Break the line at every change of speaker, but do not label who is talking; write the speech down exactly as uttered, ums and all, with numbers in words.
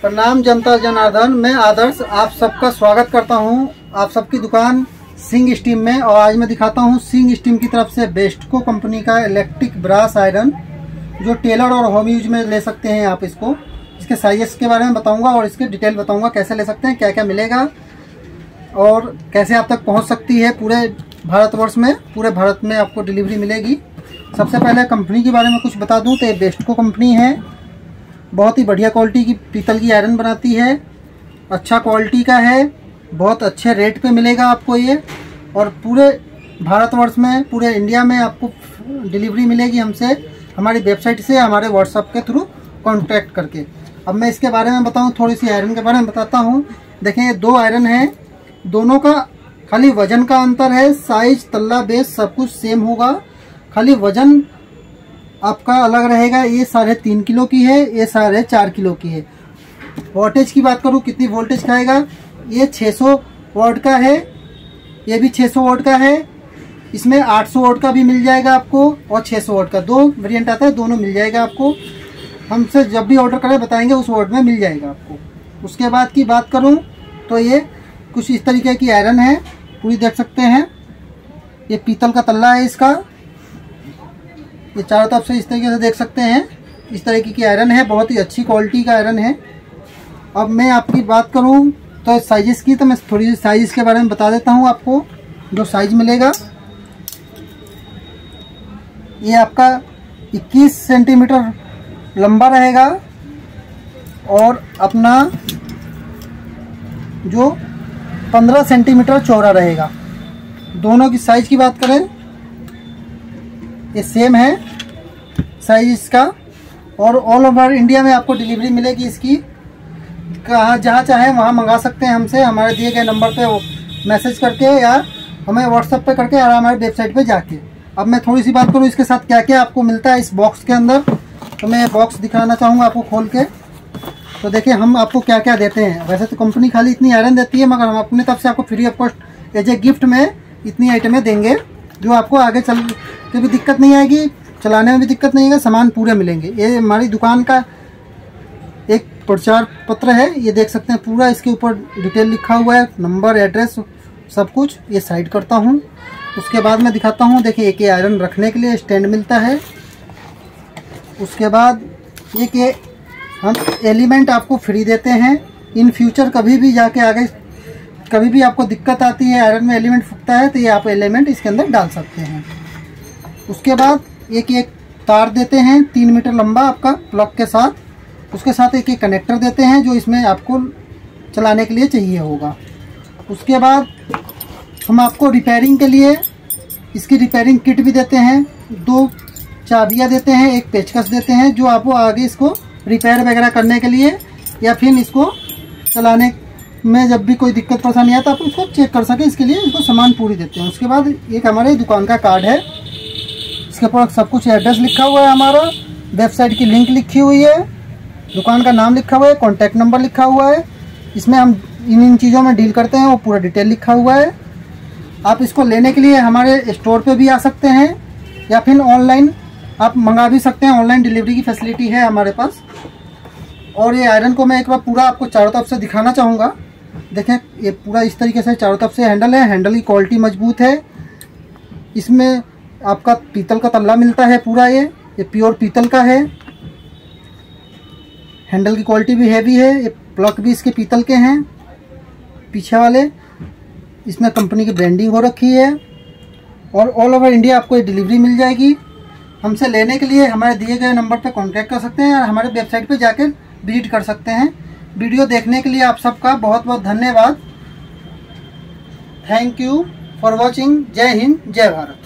प्रणाम जनता जनार्दन, मैं आदर्श आप सबका स्वागत करता हूं आप सबकी दुकान सिंह स्टीम में। और आज मैं दिखाता हूं सिंह स्टीम की तरफ से बेस्टको कंपनी का इलेक्ट्रिक ब्रास आयरन, जो टेलर और होम यूज में ले सकते हैं आप इसको। इसके साइजेस के बारे में बताऊंगा और इसके डिटेल बताऊंगा, कैसे ले सकते हैं, क्या क्या मिलेगा और कैसे आप तक पहुंच सकती है। पूरे भारतवर्ष में, पूरे भारत में आपको डिलीवरी मिलेगी। सबसे पहले कंपनी के बारे में कुछ बता दूं तो ये बेस्टको कंपनी है। बहुत ही बढ़िया क्वालिटी की पीतल की आयरन बनाती है, अच्छा क्वालिटी का है, बहुत अच्छे रेट पे मिलेगा आपको ये। और पूरे भारतवर्ष में, पूरे इंडिया में आपको डिलीवरी मिलेगी हमसे, हमारी वेबसाइट से, हमारे व्हाट्सएप के थ्रू कांटेक्ट करके। अब मैं इसके बारे में बताऊं, थोड़ी सी आयरन के बारे में बताता हूं। देखें, ये दो आयरन है, दोनों का खाली वजन का अंतर है। साइज, तल्ला, बेस सब कुछ सेम होगा, खाली वजन आपका अलग रहेगा। ये साढ़े तीन किलो की है, ये साढ़े चार किलो की है। वोल्टेज की बात करूँ, कितनी वोल्टेज खाएगा, ये छह सौ वोल्ट का है, ये भी छह सौ वोल्ट का है। इसमें आठ सौ वोल्ट का भी मिल जाएगा आपको और छह सौ वोल्ट का, दो वेरिएंट आता है, दोनों मिल जाएगा आपको। हमसे जब भी ऑर्डर करें बताएंगे, उस वोल्ट में मिल जाएगा आपको। उसके बाद की बात करूं तो ये कुछ इस तरीके की आयरन है, पूरी देख सकते हैं। ये पीतल का तल्ला है इसका, ये चारों तरफ से इस तरीके से देख सकते हैं। इस तरीके की आयरन है, बहुत ही अच्छी क्वालिटी का आयरन है। अब मैं आपकी बात करूं तो साइजेस की, तो मैं थोड़ी सी साइज के बारे में बता देता हूं आपको। जो साइज मिलेगा, ये आपका इक्कीस सेंटीमीटर लंबा रहेगा और अपना जो पंद्रह सेंटीमीटर चौड़ा रहेगा। दोनों की साइज की बात करें, ये सेम है साइज इसका। और ऑल ओवर इंडिया में आपको डिलीवरी मिलेगी इसकी, कहाँ जहाँ चाहे वहाँ मंगा सकते हैं हमसे, हमारे दिए गए नंबर पे मैसेज करके या हमें व्हाट्सएप पे करके, या हमारे वेबसाइट पे जाके। अब मैं थोड़ी सी बात करूँ इसके साथ क्या क्या आपको मिलता है इस बॉक्स के अंदर, तो मैं बॉक्स दिखाना चाहूँगा आपको खोल के। तो देखिए हम आपको क्या क्या देते हैं। वैसे तो कंपनी खाली इतनी आयरन देती है, मगर हम अपनी तरफ से आपको free of cost as a gift में इतनी आइटमें देंगे, जो आपको आगे चल के भी दिक्कत नहीं आएगी, चलाने में भी दिक्कत नहीं आएगा, सामान पूरे मिलेंगे। ये हमारी दुकान का एक प्रचार पत्र है, ये देख सकते हैं, पूरा इसके ऊपर डिटेल लिखा हुआ है, नंबर, एड्रेस, सब कुछ। ये साइड करता हूँ, उसके बाद मैं दिखाता हूँ। देखिए, एक ये आयरन रखने के लिए स्टैंड मिलता है। उसके बाद एक ये हम एलिमेंट आपको फ्री देते हैं। इन फ्यूचर कभी भी जाके आगे कभी भी आपको दिक्कत आती है, आयरन में एलिमेंट फूकता है, तो ये आप एलिमेंट इसके अंदर डाल सकते हैं। उसके बाद एक एक तार देते हैं, तीन मीटर लंबा आपका प्लग के साथ। उसके साथ एक एक कनेक्टर देते हैं, जो इसमें आपको चलाने के लिए चाहिए होगा। उसके बाद हम आपको रिपेयरिंग के लिए इसकी रिपेयरिंग किट भी देते हैं। दो चाबियां देते हैं, एक पेचकस देते हैं, जो आपको आगे इसको रिपेयर वगैरह करने के लिए, या फिर इसको चलाने में जब भी कोई दिक्कत परेशानी आता है, आप उसको चेक कर सके, इसके लिए इसको सामान पूरी देते हैं। उसके बाद एक हमारे दुकान का कार्ड है, इसके ऊपर सब कुछ एड्रेस लिखा हुआ है, हमारा वेबसाइट की लिंक लिखी हुई है, दुकान का नाम लिखा हुआ है, कॉन्टैक्ट नंबर लिखा हुआ है। इसमें हम इन इन चीज़ों में डील करते हैं, वो पूरा डिटेल लिखा हुआ है। आप इसको लेने के लिए हमारे स्टोर पे भी आ सकते हैं, या फिर ऑनलाइन आप मंगा भी सकते हैं, ऑनलाइन डिलीवरी की फैसिलिटी है हमारे पास। और ये आयरन को मैं एक बार पूरा आपको चारों तरफ से दिखाना चाहूँगा। देखें, ये पूरा इस तरीके से चारों तरफ से हैंडल है, हैंडल की क्वालिटी मजबूत है। इसमें आपका पीतल का तल्ला मिलता है पूरा, ये ये प्योर पीतल का है। हैंडल की क्वालिटी भी हैवी है, ये प्लग भी इसके पीतल के हैं पीछे वाले। इसमें कंपनी की ब्रांडिंग हो रखी है और ऑल ओवर इंडिया आपको ये डिलीवरी मिल जाएगी। हमसे लेने के लिए हमारे दिए गए नंबर पर कांटेक्ट कर सकते हैं और हमारे वेबसाइट पे जाकर विजिट कर सकते हैं। वीडियो देखने के लिए आप सबका बहुत बहुत धन्यवाद। Thank you for watching. जय हिंद, जय भारत।